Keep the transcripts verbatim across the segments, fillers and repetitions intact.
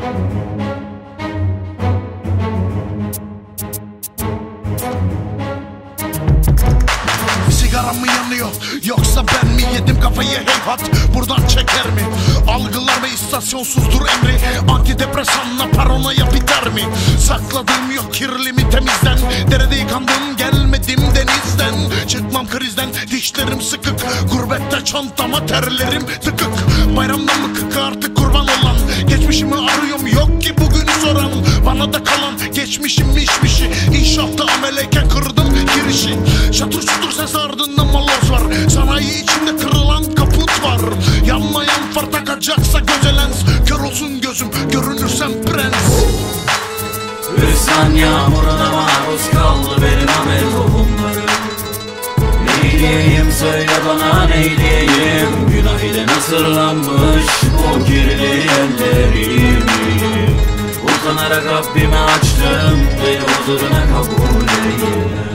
Sigaram mı yanıyor yoksa ben mi yedim kafayı heyhat, buradan çeker mi? Algılar ve istasyonsuzdur emri, antidepresanla paranoya biter mi? Sakladığım yok kirlimi temizden, derede yıkandım gelmedim denizden. Çıkmam krizden, dişlerim sıkık, gurbette çantama terlerim tıkık. Bayramdan mı kık artık kurban olan, geçmişimi arıyorum yok ki bugün soran. Bana da kalan geçmişim mişmişi, inşaatta ameleyken kırdım girişi. Şatır şutur ses ardından maloz var, sanayi içinde kırılan kaput var. Yanmayan far takacaksa göze lens, kör olsun gözüm görünürsem prens. Hüsran yağmuruna maruz kaldı benim amel tohumlarım. Neyleyeyim söyle bana neyleyeyim, günah ile nasırlanmış o kirli ellerimi. Utanarak Rabbime açtım, beni huzuruna kabul eyle.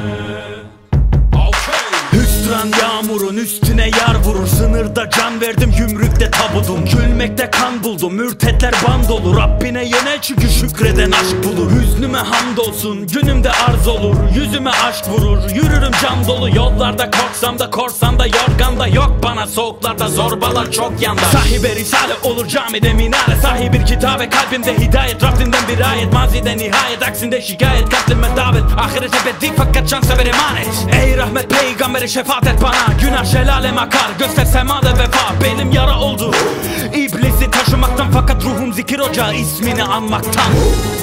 Hüsran yağmurun üstüne yar vurur, sınırda can verdim yumrukta tabudum. Gülmekte kan buldum, mürtetler band olur, Rabbine yöne çünkü şükreden aşk bulur. Hüznüme hamdolsun, günümde arz olur, yüzüme aşk vurur. Yürürüm cam dolu yollarda, korksam da korsam da yorgan da yok bana. Soğuklarda zorbalar çok yanda, sahibe risale olur camide minare. Sahibi bir kitabe kalbimde hidayet, Rabbinden bir ayet. Mazide nihayet, aksinde şikayet, katlime davet. Ahirete beddi fakat can sever emanet. Ey rahmet peygamberi şefaat et bana, günah şelalem akar, göster semada vefa. Belim yara oldu İblisi taşımaktan, fakat ruhum zikir ocağı ismini anmaktan.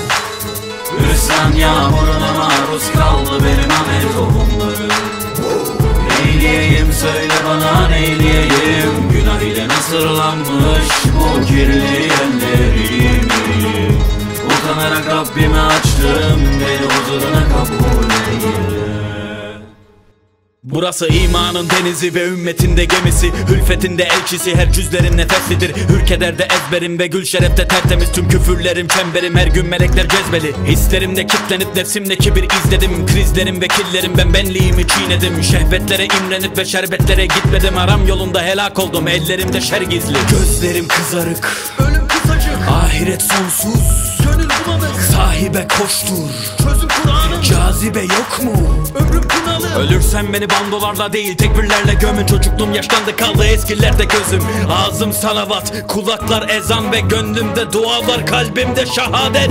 Hüsran yağmuruna maruz kaldı benim amel tohumlarım. Neyleyeyim söyle bana neyleyeyim, günah ile nasırlanmış o kirli ellerimi. Utanarak Rabbime açtım, beni huzuruna kabul eyle. Burası imanın denizi ve ümmetinde gemisi, hülfetinde elçisi, her cüzlerim nefeslidir. Hürkederde ezberim ve gül şerefte tertemiz, tüm küfürlerim çemberim, her gün melekler cezbeli. Hislerimde kitlenip nefsimde kibir izledim, krizlerim ve killerim ben benliğimi çiğnedim. Şehvetlere imrenip ve şerbetlere gitmedim, aram yolunda helak oldum, ellerimde şer gizli. Gözlerim kızarık, ölüm kısacık, ahiret sonsuz, gönül bulanık. Sahibe koştur, çözüm Kur'an'ın, cazibe yok mu? Ömrüm kınalı. Ölürsem beni bandolarla değil tekbirlerle gömün. Çocukluğum yaşlandı kaldı eskilerde gözüm. Ağzım salavat, kulaklar ezan ve gönlümde dualar, kalbimde şehadet.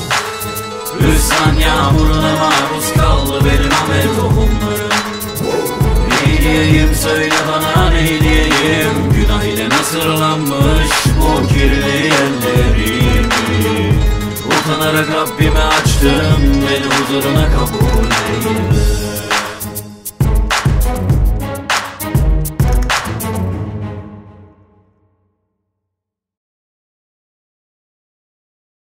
Hüsran yağmuruna maruz kaldı benim amel tohumlarım. Neyleyeyim söyle bana neyleyeyim, günah ile nasırlanmış o kirli ellerimi. Utanarak Rabbime açtım, beni huzuruna kabul eyle.